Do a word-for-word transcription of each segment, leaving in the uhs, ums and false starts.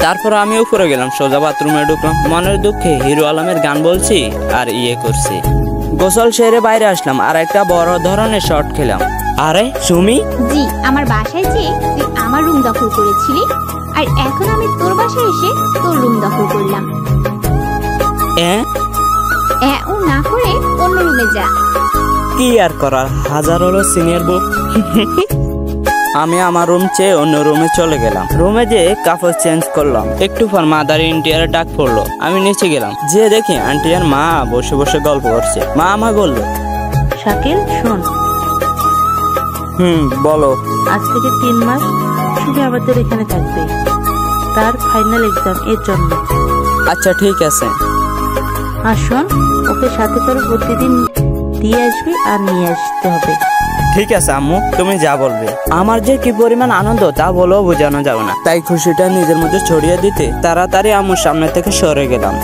তারপর আমি উপরে গেলাম, সোজা বাথরুমে ঢুকলাম। মনের দুঃখে হিরো আলমের গান বলছি আর ইয়ে করছি। গোসল সেরে বাইরে আসলাম আর একটা বড় ধরনের শট খেলাম। আরে সুমি, জি আমার বাসায় যে তুই আমার রুম দখল করেছিলি, আর এখন আমি তোর বাসায় এসে তোর রুম দখল করলাম। এ এ ও না করে অন্য রুমে যা। কি আর করার, হাজার হলো সিনিয়র বউ। আমি আমার রুম চেয়ে অন্য রুমে চলে গেলাম। রুমে যে কাপড় চেঞ্জ করলাম। একটু পর মাদার ইন্টিয়ার ডাক পড়লো। আমি নিচে গেলাম, যে দেখি আন্টি আর মা বসে বসে গল্প করছে। মা আমায় বললো, শাকিল শোন, হুম বলো। আজ থেকে তিন মাস শুধু আমাদের এখানে থাকবে, তার ফাইনাল এক্সাম এর জন্য। আচ্ছা ঠিক আছে। আর শোন, ওকে সাথে করে প্রতিদিন দিয়ে আসবি আর নিয়ে আসতে হবে। ঠিক আছে আম্মু, তুমি যা বলবে। আমার যে কি পরিমাণ আনন্দ তা বলেও বোঝানো যাবে না। তাই খুশিটা নিজের মধ্যে ছড়িয়ে দিতে তাড়াতাড়ি আম্মুর সামনে থেকে সরে গেলাম।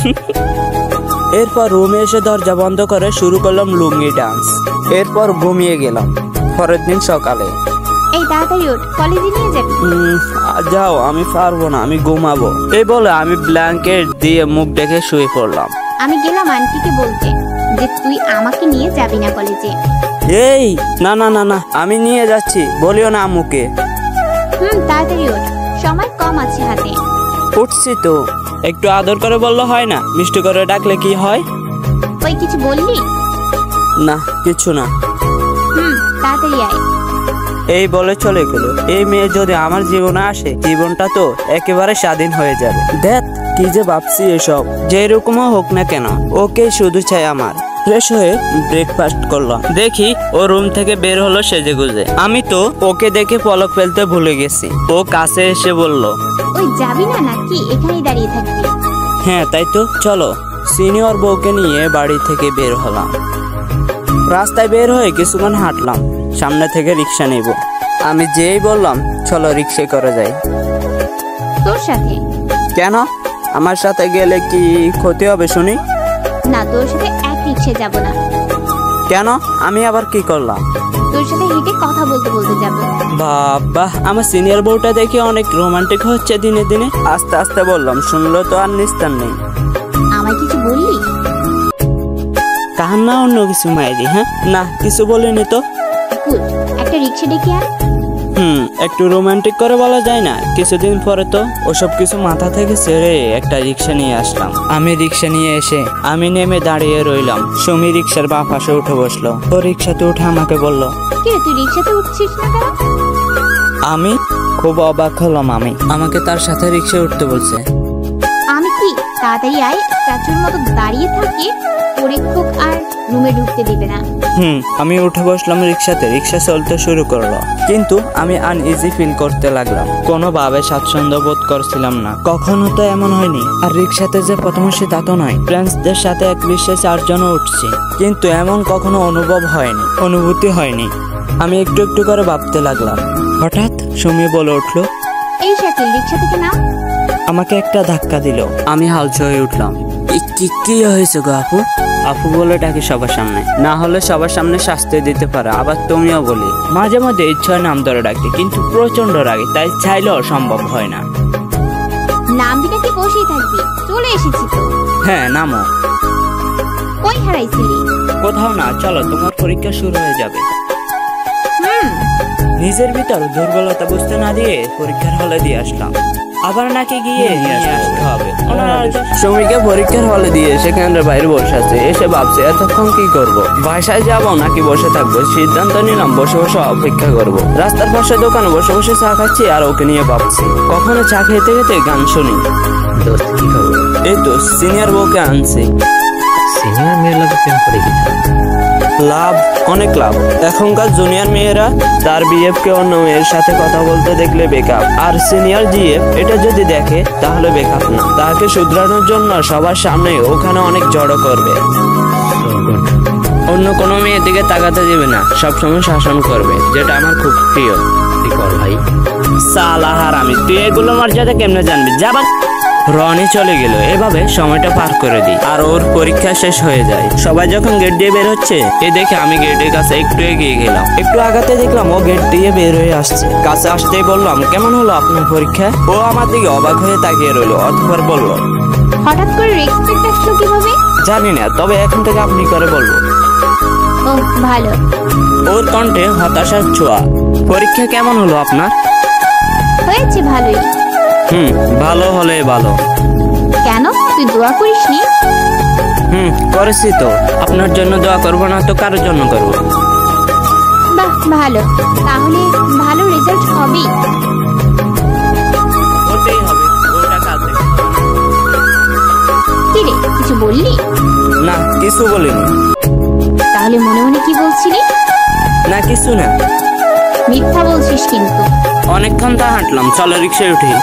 এরপর রুমে এসে দরজা বন্ধ করে শুরু করলাম লুঙ্গি ডান্স। এরপর ঘুমিয়ে গেলাম। পরের দিন সকালে, এই তাড়াতাড়ি ওঠ, কলেজে নিয়ে যাবি। যাও, আমি পারবো না, আমি ঘুমাবো। এই বলে আমি ব্ল্যাঙ্কেট দিয়ে মুখ ডেকে শুয়ে পড়লাম। আমি গেলাম আন্টিকে বলতে যে তুই আমাকে নিয়ে যাবি না কলেজে। এই না না না না, আমি নিয়ে যাচ্ছি, বলিও না আম্মুকে। হুম তাড়াতাড়ি ওঠ, সময় কম আছে হাতে। উঠছি তো। একটু আদর করে বললে হয় না? মিষ্টি করে ডাকলে কি হয়? ওই কিছু বললি? না কিছু না। হুম তাড়াতাড়ি আয়। এই বলে চলে গেল। এই মেয়ে যদি আমার জীবনে আসে, জীবনটা তো একেবারে স্বাধীন হয়ে যাবে। দেখ কি যে ভাবছি, এসব যেরকম হোক না কেন ওকে শুধু চাই আমার। ফ্রেশ হয়ে ব্রেকফাস্ট করলাম। দেখি ও রুম থেকে বের হলো সেজে গুজে। আমি তো ওকে দেখে পলক ফেলতে ভুলে গেছি। ও কাছে এসে বলল, ওই যাবি না নাকি এখানেই দাঁড়িয়ে থাকবি? হ্যাঁ তাই তো, চলো। সিনিয়র বউকে নিয়ে বাড়ি থেকে বের হলাম। রাস্তায় বের হয়ে কিছুক্ষণ হাঁটলাম। সামনে থেকে রিক্সা নেব। আমি যেই বললাম চলো রিক্সা করে যাই। তোর সাথে? কেন? আমার সাথে গেলে কি ক্ষতি হবে শুনি? না, তোর সাথে এক রিক্সা যাব না। কেন? আমি আবার কি করলাম? তোর সাথে হেঁটে কথা বলতে বলতে যাব। বাবা, আমার সিনিয়র বউটা দেখে অনেক রোমান্টিক হচ্ছে দিনে দিনে। আস্তে আস্তে বললাম, শুনলো তো আর নিস্তার নেই। আমায় কিছু বললি? কান্না অন্য কিছু মাইরি? হ্যাঁ না, কিছু বলিনি তো। গুড, একটা রিক্সা ডেকে আন। হুম একটু রোমান্টিক করে বলা যায় না? কিছুদিন পরে তো ওসব কিছু মাথা থেকে ছেড়ে একটা রিক্সা নিয়ে আসলাম। আমি রিক্সা নিয়ে এসে আমি নেমে দাঁড়িয়ে রইলাম। সুমি রিক্সার বাঁ পাশে উঠে বসলো। ও রিক্সাতে উঠে আমাকে বলল, কি রে তুই রিক্সাতে উঠছিস না কেন? আমি খুব অবাক হলাম। আমি আমাকে তার সাথে রিক্সায় উঠতে বলছে। আমি কি তাড়াতাড়ি আয়, চাচুর মতো দাঁড়িয়ে থাকি, পরীক্ষক আর রুমে ঢুকতে দিবে না। হুম আমি উঠে বসলাম রিক্সাতে। রিক্সা চলতে শুরু করলো, কিন্তু আমি আনইজি ফিল করতে লাগলাম। কোনোভাবে স্বাচ্ছন্দ্য বোধ করছিলাম না। কখনো তো এমন হয়নি। আর রিক্সাতে যে প্রথম সে তা তো নয়। ফ্রেন্ডসদের সাথে এক বিশ্বে চারজনও উঠছি, কিন্তু এমন কখনো অনুভব হয়নি, অনুভূতি হয়নি। আমি একটু একটু করে ভাবতে লাগলাম। হঠাৎ সুমি বলে উঠলো, এই শাকিল, রিক্সা থেকে নাম। আমাকে একটা ধাক্কা দিল। আমি হালচ হয়ে উঠলাম। কি হয়েছে গো আপু? আপু বলে ডাকি সবার সামনে, না হলে সবার সামনে শাস্তি দিতে পারে। আবার তুমিও বলি। মাঝে মাঝে ইচ্ছা নাম ধরে ডাকি, কিন্তু প্রচন্ড রাগে, তাই চাইলেও সম্ভব হয় না। নাম দিকে কি বসেই থাকবি? চলে এসেছি তো। হ্যাঁ নামো। কই হারাইছিলি? কোথাও না, চলো, তোমার পরীক্ষা শুরু হয়ে যাবে। হুম নিজের ভিতর দুর্বলতা বুঝতে না দিয়ে পরীক্ষার হলে দিয়ে আসলাম। আবার নাকি গিয়ে নিয়ে আসতে হবে। সুমিকে পরীক্ষার হলে দিয়ে সেখানে বাইরে বসে আছে। এসে ভাবছে এতক্ষণ কি করব, বাসায় যাব নাকি বসে থাকবো। সিদ্ধান্ত নিলাম বসে বসে অপেক্ষা করব। রাস্তার পাশে দোকানে বসে বসে চা খাচ্ছি আর ওকে নিয়ে ভাবছি। কখনো চা খেতে খেতে গান শুনি। দোস্ত কি খবর? এই তো সিনিয়র বউকে আনছি। সিনিয়র মেয়ের লাগে প্রেম করে কিনা? লাভ, অনেক লাভ। এখনকার জুনিয়র মেয়েরা তার বিএফ কে অন্য মেয়ের সাথে কথা বলতে দেখলে বেকআপ, আর সিনিয়র জিএফ এটা যদি দেখে তাহলে বেকআপ না। তাকে শুধরানোর জন্য সবার সামনে ওখানে অনেক জড়ো করবে। অন্য কোনো মেয়ের দিকে তাকাতে দেবে না, সবসময় শাসন করবে, যেটা আমার খুব প্রিয়। তুই কর ভাই। সালা হারামি, তুই এগুলো মর্যাদা কেমনে জানবি? যাবার রনি চলে গেল। এভাবে সময়টা পার করে দিই আর ওর পরীক্ষা শেষ হয়ে যায়। সবাই যখন গেট দিয়ে বের হচ্ছে এ দেখে আমি গেটের কাছে একটু এগিয়ে গেলাম। একটু আগাতে দেখলাম ও গেট দিয়ে বের হয়ে আসছে। কাছে আসতেই বললাম, কেমন হলো আপনার পরীক্ষা? ও আমার দিকে অবাক হয়ে তাকিয়ে রইল। অতঃপর বলল, হঠাৎ করে রেসপেক্ট আসলো কিভাবে? জানি না, তবে এখন থেকে আপনি করে বলবো। ও ভালো। ওর কণ্ঠে হতাশার ছোঁয়া। পরীক্ষা কেমন হলো আপনার? হয়েছে ভালোই। হুম, ভালো হলে ভালো। কেন, তুই দোয়া করিসনি? হুম, করেছি তো। আপনার জন্য দোয়া করবো না তো কারোর জন্য করবো? বাহ ভালো, তাহলে ভালো রেজাল্ট হবেই। হতেই হবে, ওটা কাজ দেখতে হবে না। কি রে, কিছু বললি? না, কিছু বলিনি। তাহলে মনে মনে কি বলছিলি? না, কিছু না। মিথ্যা বলছিস কিন্তু। অনেকক্ষণ তা হাঁটলাম, চলো রিক্সায় উঠি।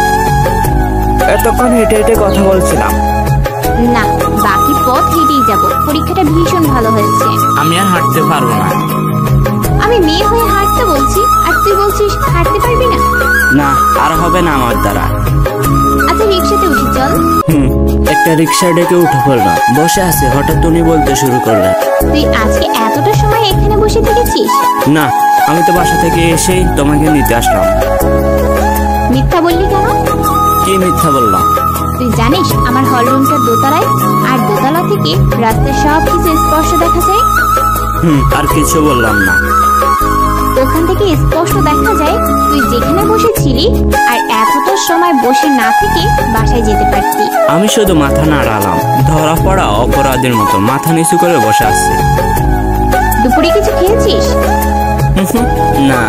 এতক্ষণ হেঁটে হেঁটে কথা বলছিলাম। না, বাকি পথ হেঁটেই যাব। পরীক্ষাটা ভীষণ ভালো হয়েছে। আমি আর হাঁটতে পারবো না। আমি মেয়ে হয়ে হাঁটতে বলছি আর তুই বলছিস হাঁটতে পারবি না? না, আর হবে না আমার দ্বারা। আচ্ছা রিক্সাতে উঠি চল। হুম, একটা রিক্সা ডেকে উঠে পড়লাম। বসে আছে, হঠাৎ উনি বলতে শুরু করলেন, তুই আজকে এতটা সময় এখানে বসে থেকেছিস? না, আমি তো বাসা থেকে এসেই তোমাকে নিতে আসলাম। মিথ্যা বললি কেন? কি মিথ্যা বললাম? তুই জানিস আমার হল রুমটা দোতলায়, আর দোতলা থেকে রাস্তার সব কিছু স্পষ্ট দেখা যায়। হুম, আর কিছু বললাম না। ওখান থেকে স্পষ্ট দেখা যায় তুই যেখানে বসেছিলি, আর এতটা সময় বসে না থেকে বাসায় যেতে পারতি। আমি শুধু মাথা নাড়ালাম, ধরা পড়া অপরাধের মতো মাথা নিচু করে বসে আছি। দুপুরে কিছু খেয়েছিস? না।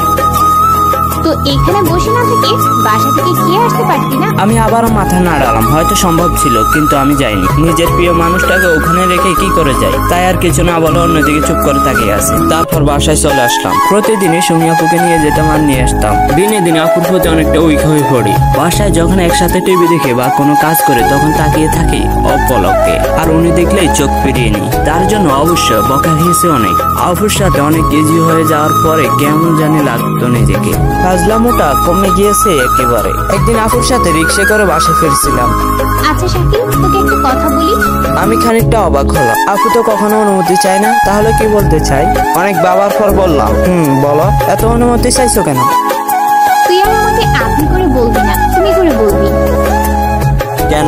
তো এখানে বসে না থেকে বাসা থেকে খেয়ে আসতে পারতি না? আমি আবারও মাথা নাড়ালাম। হয়তো সম্ভব ছিল, কিন্তু আমি যাইনি। নিজের প্রিয় মানুষটাকে ওখানে রেখে কি করে যাই? তাই আর কিছু না বলে অন্যদিকে চুপ করে তাকিয়ে আছি। তারপর বাসায় চলে আসলাম। প্রতিদিনই সুমি আপুকে নিয়ে যেতাম আর নিয়ে আসতাম। দিনে দিনে আপুর প্রতি অনেকটা উইক হয়ে পড়ি। বাসায় যখন একসাথে টিভি দেখে বা কোনো কাজ করে তখন তাকিয়ে থাকি অপলকে, আর উনি দেখলেই চোখ ফিরিয়ে নিই। তার জন্য অবশ্য বকা খেয়েছে অনেক। আপুর সাথে অনেক ইজি হয়ে যাওয়ার পরে কেমন জানি লাগতো নিজেকে। ফাজলামোটা কমে গিয়েছে একেবারে। একদিন আপুর সাথে রিক্সা করে বাসা ফিরছিলাম। আচ্ছা শাকিল, তোকে একটা কথা বলি। আমি খানিকটা অবাক হলাম। আপু তো কখনো অনুমতি চায় না, তাহলে কি বলতে চাই? অনেক বাবার পর বললাম, হুম বলো, এত অনুমতি চাইছো কেন? তুই আর আমাকে আপনি করে বলবি না, তুমি করে বলবি। কেন?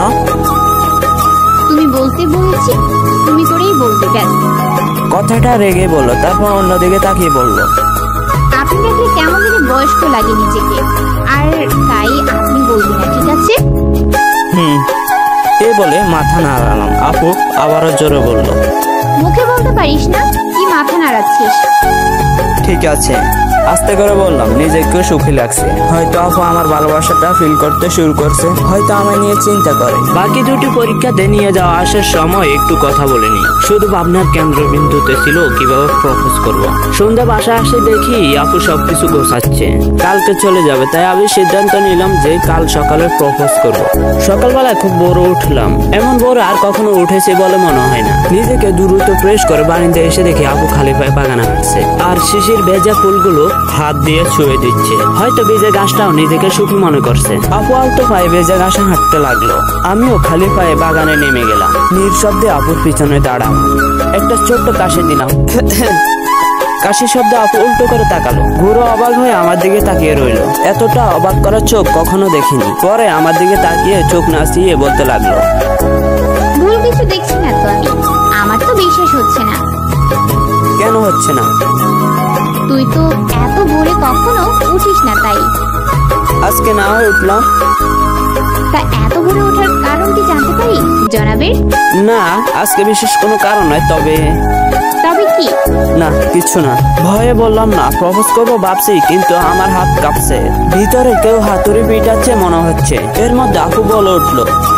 তুমি বলতে বলেছি, তুমি করেই বলবি, ব্যাস। কথাটা রেগে বললো, তারপর অন্যদিকে তাকিয়ে বললো, আপনি দেখলে কেমন জানি বয়স্ক লাগে নিজেকে, আর তাই আপনি বলবি না, ঠিক আছে? হুম। এ বলে মাথা নাড়ালাম। আপু আবারও জোরে বলল, মুখে বলতে পারিস না, কি মাথা নাড়াচ্ছিস? ঠিক আছে। আস্তে করে বললাম, নিজেকে সুখী লাগছে। হয়তো আপু আমার ভালোবাসাটা ফিল করতে শুরু করছে, হয়তো আমায় নিয়ে চিন্তা করে। বাকি দুটি পরীক্ষাতে নিয়ে যাওয়া আসার সময় একটু কথা বলিনি। শুধু ভাবনার কেন্দ্রবিন্দুতে ছিল কিভাবে প্রপোজ করব। সন্ধ্যা বাসা আসে দেখি আপু সবকিছু গোছাচ্ছে। কালকে চলে যাবে, তাই আমি সিদ্ধান্ত নিলাম যে কাল সকালে প্রপোজ করব। সকালবেলায় খুব বড় উঠলাম। এমন বড় আর কখনো উঠেছে বলে মনে হয় না। নিজেকে দ্রুত প্রেস করে বারিন্দা এসে দেখি আপু খালি পায়ে বাগানে হাঁটছে, আর শিশির ভেজা ফুলগুলো হাত দিয়ে ছুঁয়ে দিচ্ছে। হয়তো ভেজা গাছটাও নিজেকে সুখী মনে করছে। আপু আলতো পায়ে ভেজা ঘাসে হাঁটতে লাগলো। আমিও খালি পায়ে বাগানে নেমে গেলাম। নিঃশব্দে আপুর পিছনে দাঁড়ালাম। একটা ছোট্ট কাশি দিলাম। কাশির শব্দে আপু উল্টো করে তাকালো। গুরু অবাক হয়ে আমার দিকে তাকিয়ে রইল। এতটা অবাক করার চোখ কখনো দেখিনি। পরে আমার দিকে তাকিয়ে চোখ নাচিয়ে বলতে লাগলো, ভুল কিছু দেখছি না তো আমি, আমার তো বিশ্বাস হচ্ছে না। কেন হচ্ছে না? তুই তো এত ভোরে কখনো উঠিস না, তাই। আজকে না হয়ে উঠলাম। তা এত ভোরে ওঠার কারণ কি জানতে পারি জনাবের? না, আজকে বিশেষ কোনো কারণ নয়, তবে তবে কি? না, কিছু না। ভয়ে বললাম না, প্রপোজ করবো ভাবছি, কিন্তু আমার হাত কাঁপছে। ভিতরে কেউ হাতুড়ি পিটাচ্ছে মনে হচ্ছে। এর মধ্যে আপু বলে উঠলো,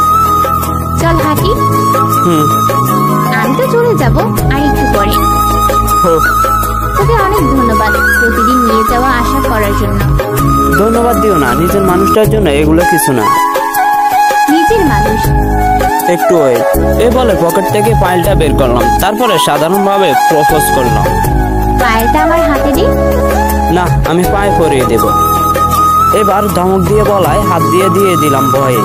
চল হাঁটি। হুম। আমি তো চলে যাব আর একটু পরে। হোক। তোকে অনেক ধন্যবাদ প্রতিদিন নিয়ে যাওয়া আসা করার জন্য। ধন্যবাদ দিও না, নিজের মানুষটার জন্য এগুলো কিছু না। নিজের মানুষ? একটু ওয়েট। এ বলে পকেট থেকে ফাইলটা বের করলাম, তারপরে সাধারণভাবে প্রপোজ করলাম। পায়েলটা আমার হাতে দে। না, আমি পায়ে পরিয়ে দেব। এবার ধমক দিয়ে বলায় হাত দিয়ে দিয়ে দিলাম ভয়ে।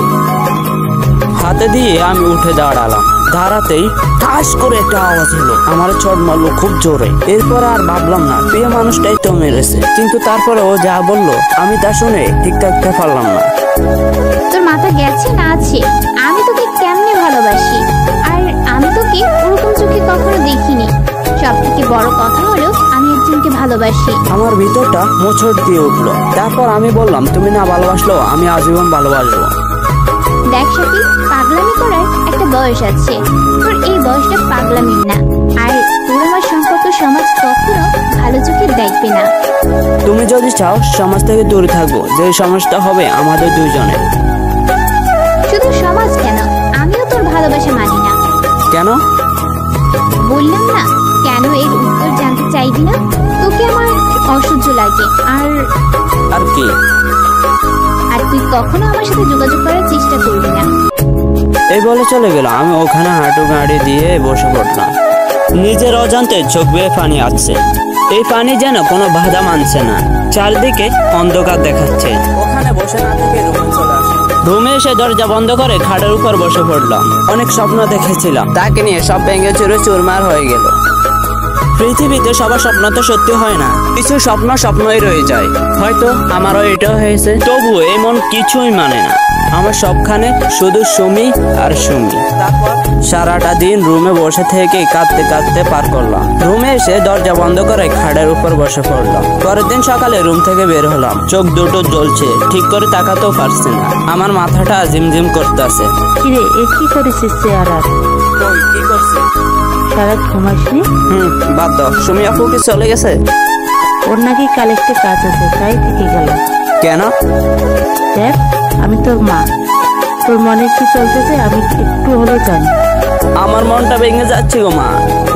হাতে দিয়ে আমি উঠে দাঁড়ালাম। দাঁড়াতেই ঠাস করে একটা আওয়াজ হলো, আমার চোট মারলো খুব জোরে। এরপর আর ভাবলাম না, প্রিয় মানুষটাই তো মেরেছে। কিন্তু তারপরে ও যা বললো আমি তা শুনে ঠিক থাকতে পারলাম না। তোর মাথা গেছে না আছে? আমি তোকে কেমনে ভালোবাসি, আর আমি তোকে ওরকম চোখে কখনো দেখিনি। সব থেকে বড় কথা হলো আমি একজনকে ভালোবাসি। আমার ভিতরটা মোচড় দিয়ে উঠলো। তারপর আমি বললাম, তুমি না ভালোবাসলো আমি আজীবন ভালোবাসবো। দেখ শাকিল, পাগলামি করার একটা বয়স আছে, তোর এই বয়সটা পাগলামির না। আর তোর আমার সম্পর্ক সমাজ কখনো ভালো চোখে দেখবে না। তুমি যদি চাও সমাজ থেকে দূরে থাকবো, যে সমাজটা হবে আমাদের দুজনের। শুধু সমাজ কেন, আমিও তোর ভালোবাসা মানি না। কেন? বললাম না, কেন এর উত্তর জানতে চাইবি না? তোকে আমার অসহ্য লাগে। আর আর কি? আর তুই কখনো আমার সাথে যোগাযোগ করার চেষ্টা করবি না। এই বলে চলে গেল। আমি ওখানে হাঁটু গাড়ি দিয়ে বসে পড়লাম। নিজের অজান্তে চোখ বেয়ে পানি আসছে। এই পানি যেন কোনো বাধা মানছে না, চারদিকে অন্ধকার দেখাচ্ছে। ওখানে বসে না থেকে রুমে চলে আসলাম। রুমে এসে দরজা বন্ধ করে খাটের উপর বসে পড়লাম। অনেক স্বপ্ন দেখেছিলাম, তাকে নিয়ে সব ভেঙে চুরে চুরমার হয়ে গেল। পৃথিবীতে সবার স্বপ্ন তো সত্যি হয় না, কিছু স্বপ্ন স্বপ্নই রয়ে যায়। হয়তো আমারও এটাও হয়েছে, তবুও এমন কিছুই মানে না। আমার সবখানে শুধু সুমি আর সুমি। তারপর সারাটা দিন রুমে বসে থেকে কাঁদতে কাঁদতে পার করলাম। রুমে এসে দরজা বন্ধ করে খাটের উপর বসে পড়লাম। পরের দিন সকালে রুম থেকে বের হলাম। চোখ দুটো জ্বলছে, ঠিক করে তাকাতেও পারছি না। আমার মাথাটা ঝিমঝিম করতেছে। কিরে, এ কি করেছিস চেহারা? কি করছি? সারা ঘুমাসনি? হুম, বাদ দাও। সুমি আপু কি চলে গেছে? ওর নাকি কাল একটা কাজ আছে, তাই থেকে গেল। কেন? দেখ, আমি তোর মা, তোর মনে কি চলতেছে আমি একটু হলেও জানি। আমার মনটা ভেঙে যাচ্ছে গো মা।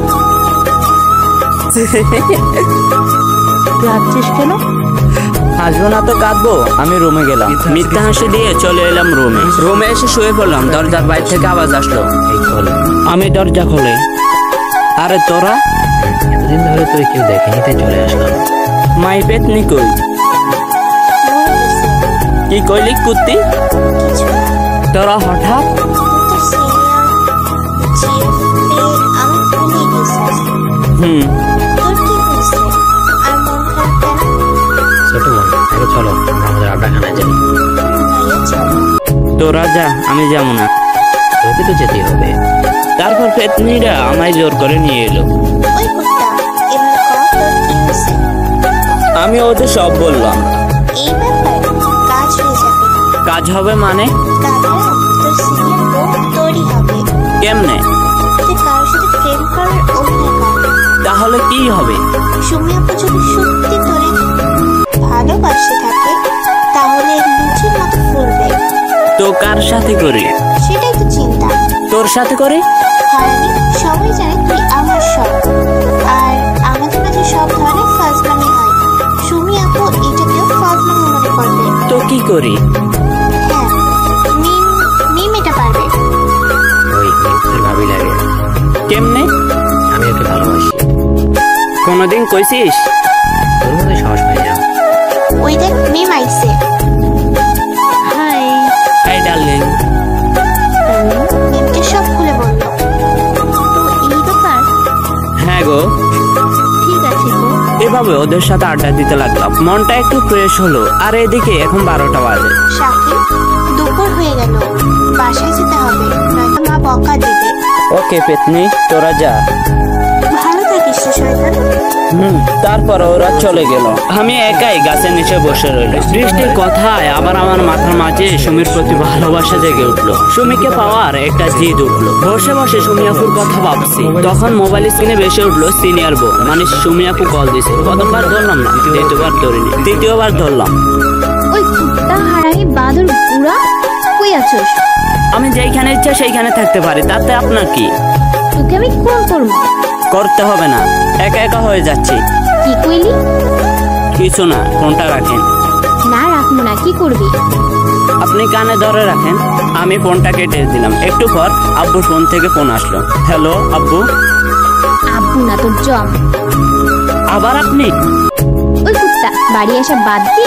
তুই হাঁটছিস কেন? হাসবো না তো কাঁদবো। আমি রুমে গেলাম, মিথ্যা হাসি দিয়ে চলে এলাম রুমে। রুমে এসে শুয়ে পড়লাম। দরজার বাইরে থেকে আওয়াজ আসলো। এই কল আমি দরজা খুলে, আরে তোরা? এতদিন ধরে তুই কেউ দেখেনি তাই চলে আসলাম। মাই পেতনি কই? কি কইলি কুত্তি? তোরা হঠাৎ? হুম, ছোট বোন, আগে চলো আমরা আমাদের আড্ডাখানায় যাই। তোরা যা, আমি যাবো না। তোকে তো যেতেই হবে। তারপর পেতনিরা আমায় জোর করে নিয়ে এলো। আমি ওদের সব বললাম। এই ব্যাপার কাজ হয়ে যাবে। কাজ হবে মানে? দাদা, তোর সিনিয়র বোন তৈরি হবে। কেমনে? তুই কারোর সাথে প্রেম করার অভিনয় কর। তাহলে কি হবে? সুমি আপু যদি সত্যি তোরে ভালোবাসে থাকে তাহলে লুচির মতো ফুলবে। তো কার সাথে করি? সেটাই তো চিন্তা। তোর সাথে করি? হারানি, সবাই জানে তুই আমার সব, আর আমাদের মাঝে সব ধরনের ফাজলামি হয়। সুমি আপু এটাকেও ফাজলামি মনে করবে। তো কি করি? হ্যাঁ, মিম মিম এটা পারবে। ওই তোর ভাবি লাগে। কেমনে? আমি ওকে ভালোবাসি। কোনোদিন কইছিস? তোর মধ্যে সাহস পাই না। ওই দেখ মিম আইছে। হাই। Hi darling. মিমকে সব খুলে বললো। তো এই ব্যাপার? হ্যাঁ গো। ঠিক আছে গো। এভাবে ওদের সাথে আড্ডা দিতে লাগলাম। মনটা একটু ফ্রেশ হলো। আর এদিকে এখন বারোটা বাজে। শাকিল, দুপুর হয়ে গেল, বাসায় যেতে হবে, নয়তো মা বকা দেবে। ওকে পেতনি, তোরা যা। ভালো থাকিস রে শয়তান। হুম। তারপর ওরা চলে গেল। আমি একাই গাছের নিচে বসে রইলাম। বৃষ্টির কথায় আবার আমার মাথার মাঝে সুমির প্রতি ভালোবাসা জেগে উঠলো। সুমিকে পাওয়ার একটা জিদ উঠলো। বসে বসে সুমি আপুর কথা ভাবছি। তখন মোবাইল স্ক্রিনে ভেসে উঠলো সিনিয়র বউ, মানে সুমি আপু কল দিছে। প্রথমবার ধরলাম না, দ্বিতীয়বার ধরিনি, তৃতীয়বার ধরলাম। ওই কুত্তা হারামি বাদর বুড়া, কই আছোস? আমি যেইখানে ইচ্ছা সেইখানে থাকতে পারি, তাতে আপনার কি? তোকে আমি কোন করবো? করতে হবে না, একা একা হয়ে যাচ্ছি। কি কইলি? কিছু না, ফোনটা রাখেন। না রাখবো না, কি করবি? আপনি কানে ধরে রাখেন। আমি ফোনটা কেটে দিলাম। একটু পর আব্বুর ফোন থেকে ফোন আসলো। হ্যালো আব্বু। আব্বু না, তোর জম। আবার আপনি? ওই কুত্তা, বাড়ি আসা বাদ দিয়ে তুই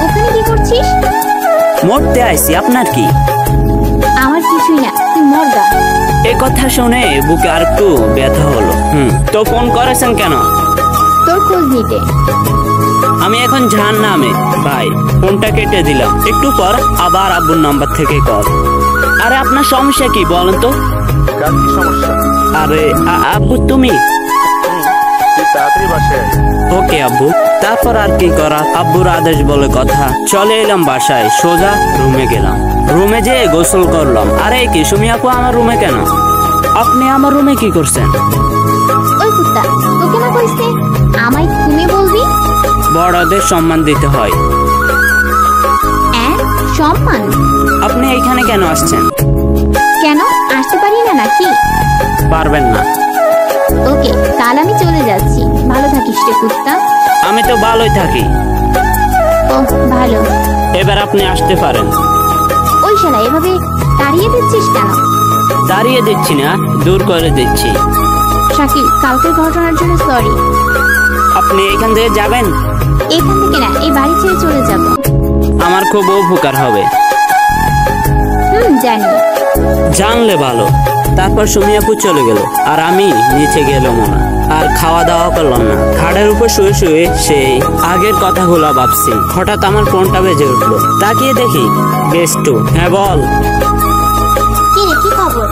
ওখানে কি করছিস? মরতে আইছি, আপনার কি? আমার কিছুই না, তুই মরগা। এ কথা শুনে বুকে আর একটু ব্যথা হলো। হুম তো ফোন করেছেন কেন? তোর খোঁজ নিতে। আমি এখন জাহান নামে ভাই, ফোনটা কেটে দিলাম। একটু পর আবার আব্বুর নাম্বার থেকে কল। আরে আপনার সমস্যা কি বলেন তো? কার কি সমস্যা? আরে আ- আব্বু তুমি? তুই তাড়াতাড়ি বাসায় আয়। ওকে আব্বু। তারপর আর কি করা, আব্বুর আদেশ বলে কথা। চলে এলাম বাসায়, সোজা রুমে গেলাম। রুমে যেয়ে গোসল করলাম। আরে কি সুমি আপু আমার রুমে কেন? আপনি আমার রুমে কি করছেন? ওই কুত্তা, তোকে না কইছে আমায় তুমি বলবি? বড়দের সম্মান দিতে হয়। হ্যাঁ, সম্মান? আপনি এইখানে কেন আসছেন? কেন আসতে পারি না নাকি? পারবেন না। ওকে, কাল আমি চলে যাচ্ছি। ভালো থাকিস রে কুত্তা। আমি তো ভালোই থাকি। ও ভালো। এবার আপনি আসতে পারেন। ওই শালা এভাবে তাড়িয়ে দিচ্ছিস কেন? দাঁড়িয়ে দিচ্ছি না, দূর করে দিচ্ছি। শাকিল, কালকের ঘটনার জন্য সরি। আপনি এখান থেকে যাবেন? এখান থেকে না, এই বাড়ি ছেড়ে চলে যাব। আমার খুব উপকার হবে। হুম জানি। জানলে ভালো। তারপর সুমি আপু চলে গেল, আর আমি নিচে গেলাম না। আর খাওয়া দাওয়া করলাম না। খাটের উপর শুয়ে শুয়ে সেই আগের কথাগুলো ভাবছি। হঠাৎ আমার ফোনটা বেজে উঠলো। তাকিয়ে দেখি বেস্টু। হ্যাঁ বল। কি রে, কি খবর?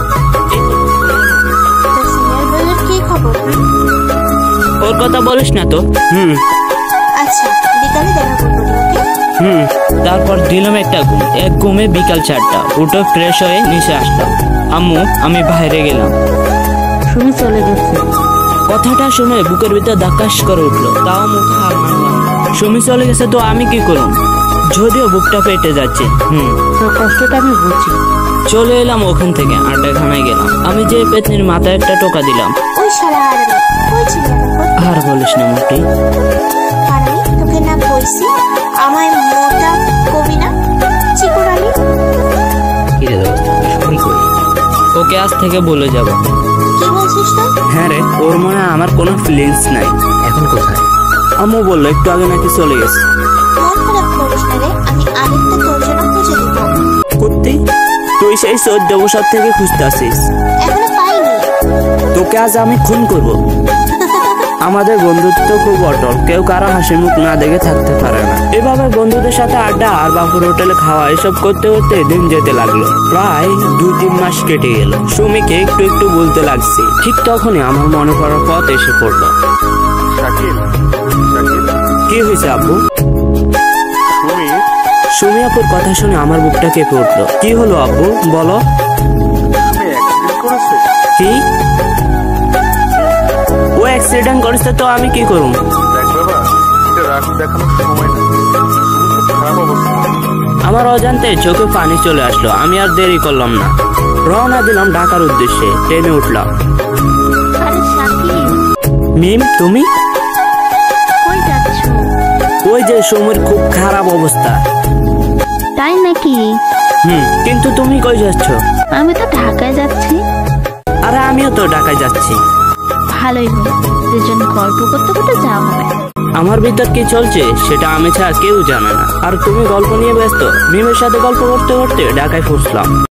তোর সিনিয়র বইয়ের কি খবর? ওর কথা বলিস না তো। হুম আচ্ছা, বিকালে দেখা করবো রে, ওকে? হুম তারপর দিলাম একটা ঘুম। এক ঘুমে বিকাল চারটা। উঠে ফ্রেশ হয়ে নিচে আসলাম। আম্মু, আমি বাইরে গেলাম। সুমি চলে গেছে। কথাটা শুনে বুকের ভিতর ধাক্কাস করে উঠলো। তাও মুখ হার মানলাম। সুমি চলে গেছে তো আমি কি করব? যদিও বুকটা পেটে যাচ্ছে। হুম তোর কষ্টটা আমি বুঝি। চলে এলাম ওখান থেকে আড্ডাখানায় গেলাম। আমি যে পেতনির মাথায় একটা টোকা দিলাম। ওই শালা হারামি, কই ছিলি এতক্ষণ? আর বলিস না মোটি। হারামি, তোকে না কইছি আমায় মোটা কবি না, চিকুরানি। কি রে দোস্ত, শুনি কই? ওকে আজ থেকে বলে যাব। কি বলছিস তুই? হ্যাঁ রে, ওর মনে হয় আমার কোনো ফিলিংস নাই। এখন কোথায়? আম্মু বললো একটু আগে নাকি চলে গেছে। মন খারাপ করিস না রে, আমি আরেকটা তোর জন্য খুঁজে দিব। করতেই তুই সেই চোদ্দ বছর থেকে খুঁজতে আসিস। এখনো পাইনি। তোকে আজ আমি খুন করব। আমাদের বন্ধুত্ব খুব অটল, কেউ কারো হাসি মুখ না দেখে থাকতে পারে না। এভাবে বন্ধুদের সাথে আড্ডা আর বাপুর হোটেলে খাওয়া এসব করতে করতে দিন যেতে লাগলো। প্রায় দুই তিন মাস কেটে গেল। সুমিকে একটু একটু বলতে লাগছে। ঠিক তখনই আমার মনে পড়ার পথ এসে পড়লো। শাকিল, শাকিল, কি হয়েছে আব্বু? সুমি, সুমি আপুর কথা শুনে আমার বুকটা কেঁপে উঠলো। কি হলো আব্বু, বলো। সুমি অ্যাক্সিডেন্ট করেছে। কি? ও অ্যাক্সিডেন্ট করেছে তো আমি কি করব? দেখ বাবা, এটা রাগ দেখানোর সময় না। সুমি খুব খারাপ অবস্থা। আমার অজান্তে চোখে পানি চলে আসলো। আমি আর দেরি করলাম না, রওনা দিলাম ঢাকার উদ্দেশ্যে। ট্রেনে উঠলাম। আরে শাকিল, মিম, তুমি? কই যাচ্ছ? ওই যে সুমির খুব খারাপ অবস্থা। তাই নাকি? হুম কিন্তু তুমি কই যাচ্ছ? আমি তো ঢাকায় যাচ্ছি। আরে আমিও তো ঢাকায় যাচ্ছি। ভালোই হলো, দুজন গল্প করতে করতে যাওয়া হবে। আমার ভিতর কি চলছে সেটা আমি ছাড়া কেউ জানে না। আর তুমি গল্প নিয়ে ব্যস্ত। মিমের সাথে গল্প করতে করতে ঢাকায় পৌঁছলাম।